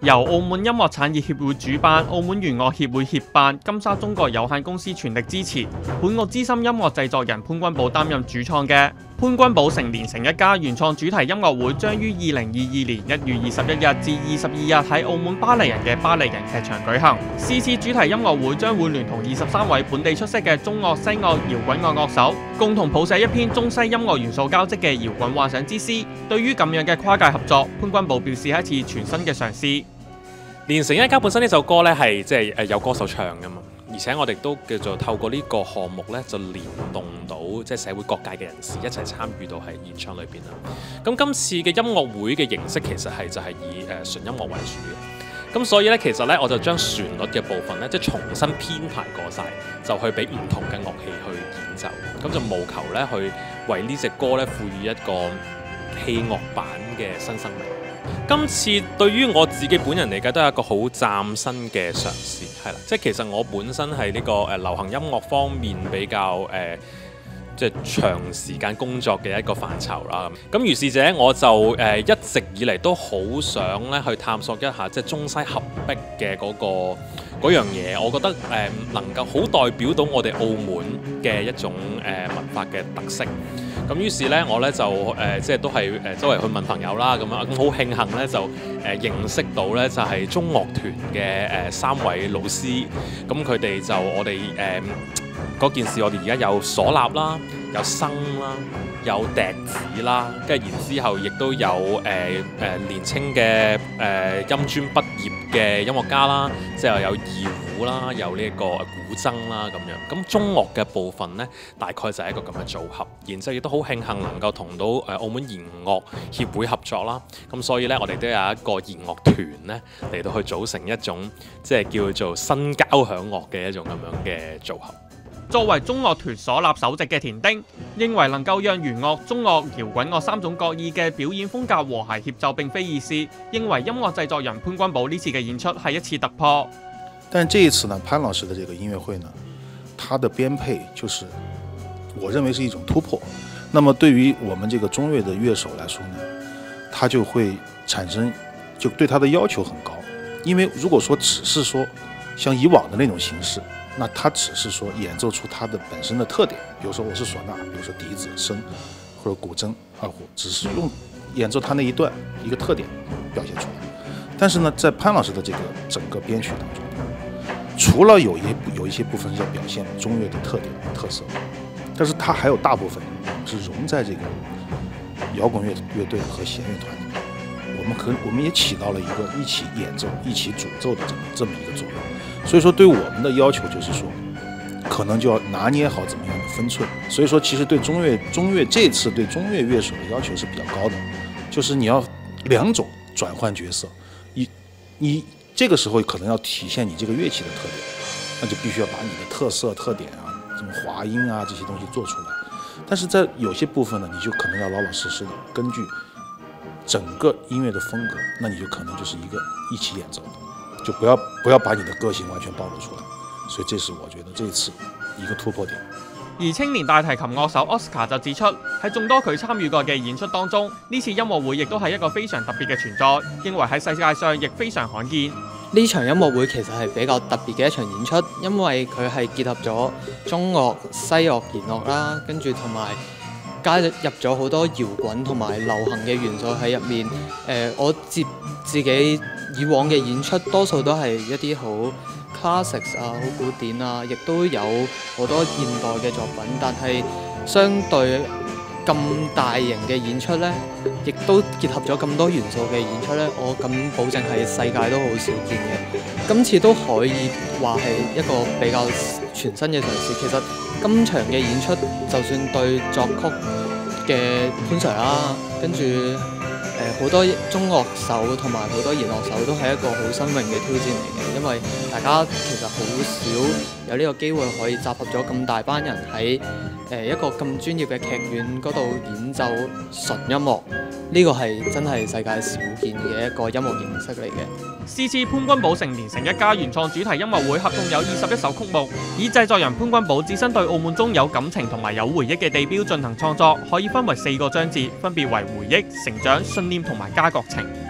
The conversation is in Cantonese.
由澳門音樂產業協會主辦，澳門弦樂協會協辦，金沙中國有限公司全力支持。本澳資深音樂製作人潘君寶擔任主創嘅潘君寶成連成一家原創主題音樂會，將於2022年1月21日至22日喺澳門巴黎人嘅巴黎人劇場舉行。是次主題音樂會將會聯同23位本地出色嘅中樂、西樂、搖滾樂樂手，共同譜寫一篇中西音樂元素交織嘅搖滾幻想之詩。對於咁樣嘅跨界合作，潘君寶表示係一次全新嘅嘗試。 連成一家本身呢首歌呢係即係有歌手唱㗎嘛，而且我哋都叫做透過呢個項目呢，就聯動到即係社會各界嘅人士一齊參與到喺現場裏邊啦。咁今次嘅音樂會嘅形式其實係就係以純音樂為主嘅，咁所以呢，其實呢，我就將旋律嘅部分呢，即係重新編排過晒，就去俾唔同嘅樂器去演奏，咁就務求呢，去為呢隻歌呢賦予一個器樂版嘅新生命。今次對於我自己本人嚟講都係一個好嶄新嘅嘗試，係啦，即係其實我本身係呢個流行音樂方面比較即係長時間工作嘅一個範疇啦。咁如是者我就一直以嚟都好想咧去探索一下即係中西合璧嘅嗰樣嘢，我覺得能夠好代表到我哋澳門嘅一種文化嘅特色。咁於是咧，我咧就即係都係周圍去問朋友啦，咁好慶幸咧就認識到咧就係中樂團嘅3位老師，咁佢哋就我哋嗰件事，我哋而家有嗩吶啦，有笙啦，有笛子啦，跟住然之後亦都有年青嘅音專畢業嘅音樂家啦，即係有二胡啦，有呢一個古箏啦咁樣。咁中樂嘅部分呢，大概就係一個咁嘅組合。然之後亦都好慶幸能夠同到澳門弦樂協會合作啦。咁所以呢，我哋都有一個弦樂團呢嚟到去組成一種即係叫做新交響樂嘅一種咁樣嘅組合。 作為中樂團嗩吶首席嘅田丁，認為能夠讓弦樂、中樂、搖滾樂3種各異嘅表演風格和諧協奏並非易事，認為音樂製作人潘君寶呢次嘅演出係一次突破。 但這一次呢，潘老師的這個音樂會呢，它的編配就是我認為是一種突破。那麼對於我們這個中樂的樂手來說呢，他就會產生就對他的要求很高，因為如果說只是說像以往的那種形式，那他只是說演奏出他的本身的特點，比如說我是嗩吶，比如說笛子、笙或者古箏、二胡，只是用演奏他那一段一個特點表現出來。但是呢，在潘老師的這個整個編曲當中，除了有一些部分是要表現中樂的特點特色，但是它還有大部分是融在這個搖滾樂隊和弦樂團裡面，我們也起到了一個一起演奏、一起主奏的這麼一個作用。所以說對我們的要求就是說，可能就要拿捏好怎麼樣的分寸。所以說其實對中樂這次對中樂樂手的要求是比較高的，就是你要兩種轉換角色，你這個時候可能要體現你這個樂器的特點，那就必須要把你的特色特點啊，什麼滑音啊這些東西做出來。但是在有些部分呢，你就可能要老老實實的根據整個音樂的風格，那你就可能就是一個一起演奏的。就不要把你的個性完全暴露出來，所以這是我覺得這次一個突破點。 而青年大提琴樂手 Oscar 就指出，喺眾多佢參與過嘅演出當中，呢次音樂會亦都係一個非常特別嘅存在，認為喺世界上亦非常罕見。 呢場音樂會其實係比較特別嘅一場演出，因為佢係結合咗中樂、西樂、弦樂啦，跟住同埋加入咗好多搖滾同埋流行嘅元素喺入面。我自己以往嘅演出多數都係一啲好 classics 啊，好古典啊，亦都有好多現代嘅作品，但係相對咁大型嘅演出呢，亦都結合咗咁多元素嘅演出呢，我敢保證係世界都好少見嘅。今次都可以話係一個比較全新嘅嘗試。其實今場嘅演出，就算對作曲嘅潘 Sir 啦，跟住好多中樂手同埋好多弦樂手都係一個好新穎嘅挑戰嚟嘅，因為大家其實好少有呢個機會可以集合咗咁大班人喺一個咁專業嘅劇院嗰度演奏純音樂，呢個係真係世界少見嘅一個音樂形式嚟嘅。 是次潘君寶成連成一家原創主題音樂會，合共有21首曲目，以製作人潘君寶自身對澳門中有感情同埋有回憶嘅地標進行創作，可以分為4個章節，分別為回憶、成長、信念同埋家國情。